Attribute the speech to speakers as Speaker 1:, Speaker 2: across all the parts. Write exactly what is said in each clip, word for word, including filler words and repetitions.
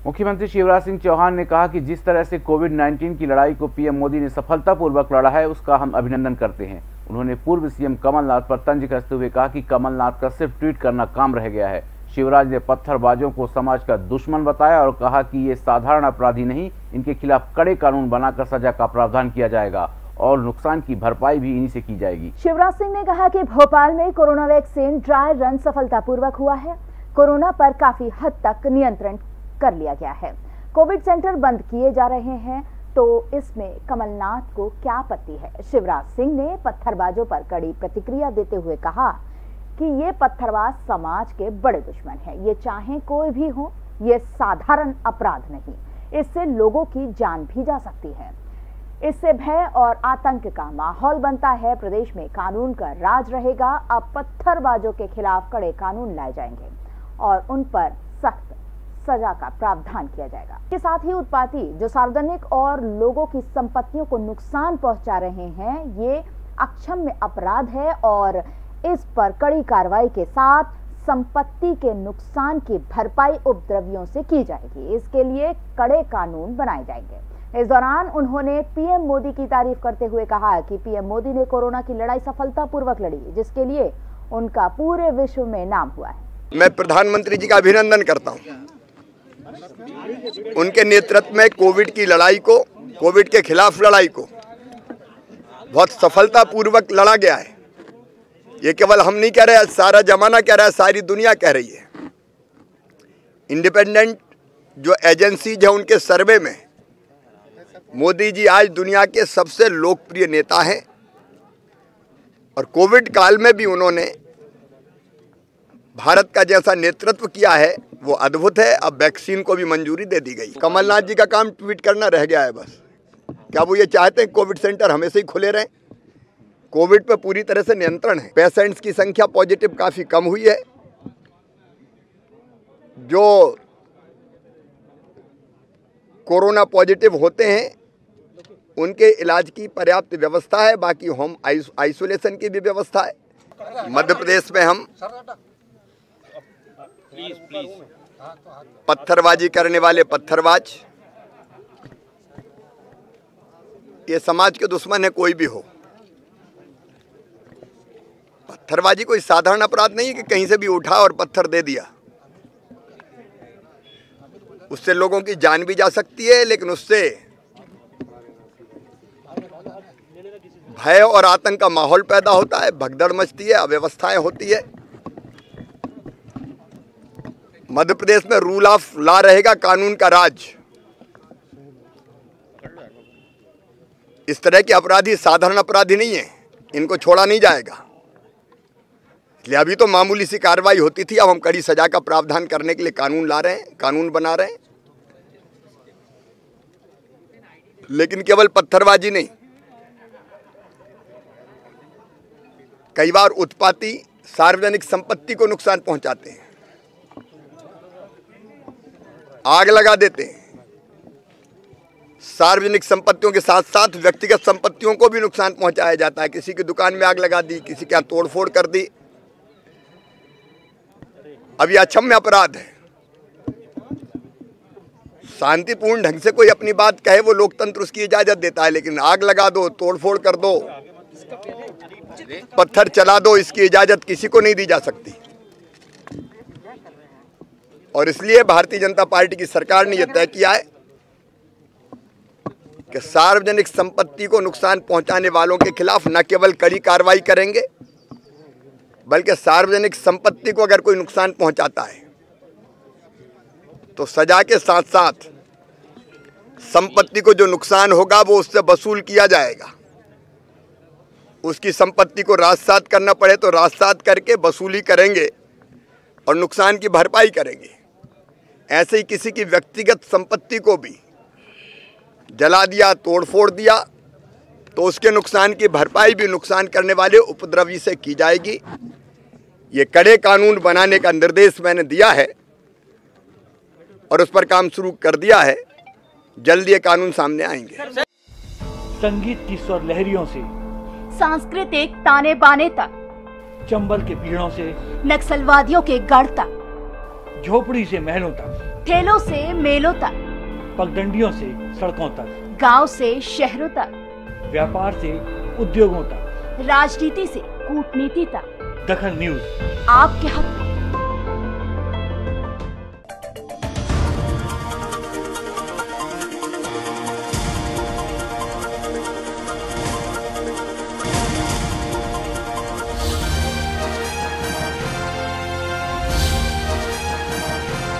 Speaker 1: मुख्यमंत्री शिवराज सिंह चौहान ने कहा कि जिस तरह से कोविड नाइन्टीन की लड़ाई को पीएम मोदी ने सफलतापूर्वक लड़ा है, उसका हम अभिनंदन करते हैं। उन्होंने पूर्व सीएम कमलनाथ पर तंज कसते हुए कहा कि कमलनाथ का सिर्फ ट्वीट करना काम रह गया है। शिवराज ने पत्थरबाजों को समाज का दुश्मन बताया और कहा कि ये साधारण अपराधी नहीं, इनके खिलाफ कड़े कानून बनाकर सजा का प्रावधान किया जाएगा और नुकसान की भरपाई भी इन्हीं से की जाएगी।
Speaker 2: शिवराज सिंह ने कहा कि भोपाल में कोरोना वैक्सीन ड्राई रन सफलतापूर्वक हुआ है। कोरोना पर काफी हद तक नियंत्रण कर लिया गया है। कोविड सेंटर बंद किए जा रहे हैं, तो इसमें कमलनाथ को क्या आपत्ति है। शिवराज सिंह ने पत्थरबाजों पर कड़ी प्रतिक्रिया देते हुए कहा कि ये पत्थरबाज समाज के बड़े दुश्मन हैं। ये चाहे कोई भी हो, ये साधारण अपराध नहीं, इससे लोगों की जान भी जा सकती है। इससे भय और आतंक का माहौल बनता है। प्रदेश में कानून का राज रहेगा। अब पत्थरबाजों के खिलाफ कड़े कानून लाए जाएंगे और उन पर सख्त सजा का प्रावधान किया जाएगा। इसके साथ ही उत्पाती जो सार्वजनिक और लोगों की संपत्तियों को नुकसान पहुंचा रहे हैं, ये अक्षम्य अपराध है और इस पर कड़ी कार्रवाई के साथ संपत्ति के नुकसान की भरपाई उपद्रवियों से की जाएगी। इसके लिए कड़े कानून बनाए जाएंगे। इस दौरान उन्होंने पीएम मोदी की तारीफ करते हुए कहा कि पीएम मोदी ने कोरोना की लड़ाई सफलतापूर्वक लड़ी, जिसके लिए उनका पूरे विश्व में नाम हुआ है।
Speaker 3: मैं प्रधानमंत्री जी का अभिनंदन करता हूं। उनके नेतृत्व में कोविड की लड़ाई को, कोविड के खिलाफ लड़ाई को बहुत सफलतापूर्वक लड़ा गया है। ये केवल हम नहीं कह रहे, सारा जमाना कह रहा है, सारी दुनिया कह रही है। इंडिपेंडेंट जो एजेंसीज है, उनके सर्वे में मोदी जी आज दुनिया के सबसे लोकप्रिय नेता हैं और कोविड काल में भी उन्होंने भारत का जैसा नेतृत्व किया है वो अद्भुत है। अब वैक्सीन को भी मंजूरी दे दी गई। कमलनाथ जी का काम ट्वीट करना रह गया है बस। क्या वो ये चाहते हैं कोविड सेंटर हमेशा ही खुले रहें? कोविड पे पूरी तरह से नियंत्रण है। पेशेंट्स की संख्या पॉजिटिव काफ़ी कम हुई है। जो कोरोना पॉजिटिव होते हैं उनके इलाज की पर्याप्त व्यवस्था है। बाकी होम आइसोलेशन की भी व्यवस्था है। मध्य प्रदेश में हम प्लीज प्लीज पत्थरबाजी करने वाले पत्थरबाज, ये समाज के दुश्मन है, कोई भी हो। पत्थरबाजी कोई साधारण अपराध नहीं है कि कहीं से भी उठा और पत्थर दे दिया। उससे लोगों की जान भी जा सकती है, लेकिन उससे भय और आतंक का माहौल पैदा होता है, भगदड़ मचती है, अव्यवस्थाएं होती है। मध्य प्रदेश में रूल ऑफ लॉ रहेगा, कानून का राज। इस तरह के अपराधी साधारण अपराधी नहीं है, इनको छोड़ा नहीं जाएगा। इसलिए अभी तो मामूली सी कार्रवाई होती थी, अब हम कड़ी सजा का प्रावधान करने के लिए कानून ला रहे हैं, कानून बना रहे हैं। लेकिन केवल पत्थरबाजी नहीं, कई बार उत्पाती सार्वजनिक संपत्ति को नुकसान पहुंचाते हैं, आग लगा देते हैं। सार्वजनिक संपत्तियों के साथ साथ व्यक्तिगत संपत्तियों को भी नुकसान पहुंचाया जाता है। किसी की दुकान में आग लगा दी, किसी के यहाँ तोड़फोड़ कर दी। अब यह अक्षम्य अपराध है। शांतिपूर्ण ढंग से कोई अपनी बात कहे, वो लोकतंत्र उसकी इजाजत देता है, लेकिन आग लगा दो, तोड़फोड़ कर दो, पत्थर चला दो, इसकी इजाजत किसी को नहीं दी जा सकती। और इसलिए भारतीय जनता पार्टी की सरकार ने यह तय किया है कि सार्वजनिक संपत्ति को नुकसान पहुंचाने वालों के खिलाफ न केवल कड़ी कार्रवाई करेंगे, बल्कि सार्वजनिक संपत्ति को अगर कोई नुकसान पहुंचाता है तो सजा के साथ साथ संपत्ति को जो नुकसान होगा वो उससे वसूल किया जाएगा। उसकी संपत्ति को राजसात करना पड़े तो राजसात करके वसूली करेंगे और नुकसान की भरपाई करेंगे। ऐसे ही किसी की व्यक्तिगत संपत्ति को भी जला दिया, तोड़फोड़ दिया, तो उसके नुकसान की भरपाई भी नुकसान करने वाले उपद्रवी से की जाएगी। ये कड़े कानून बनाने का निर्देश मैंने दिया है और उस पर काम शुरू कर दिया है। जल्दी ये कानून सामने आएंगे।
Speaker 4: संगीत की स्वर लहरियों से
Speaker 2: सांस्कृतिक ताने बाने तक,
Speaker 4: चंबल के पीड़ों से
Speaker 2: नक्सलवादियों के गढ़ तक,
Speaker 4: झोपड़ी से महलों तक,
Speaker 2: ठेलों से मेलों तक,
Speaker 4: पगडंडियों से सड़कों तक,
Speaker 2: गांव से शहरों तक,
Speaker 4: व्यापार से उद्योगों तक,
Speaker 2: राजनीति से कूटनीति तक,
Speaker 4: दखल न्यूज
Speaker 2: आपके हक में।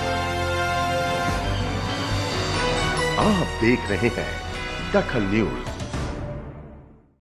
Speaker 5: आप देख रहे हैं दखल न्यूज।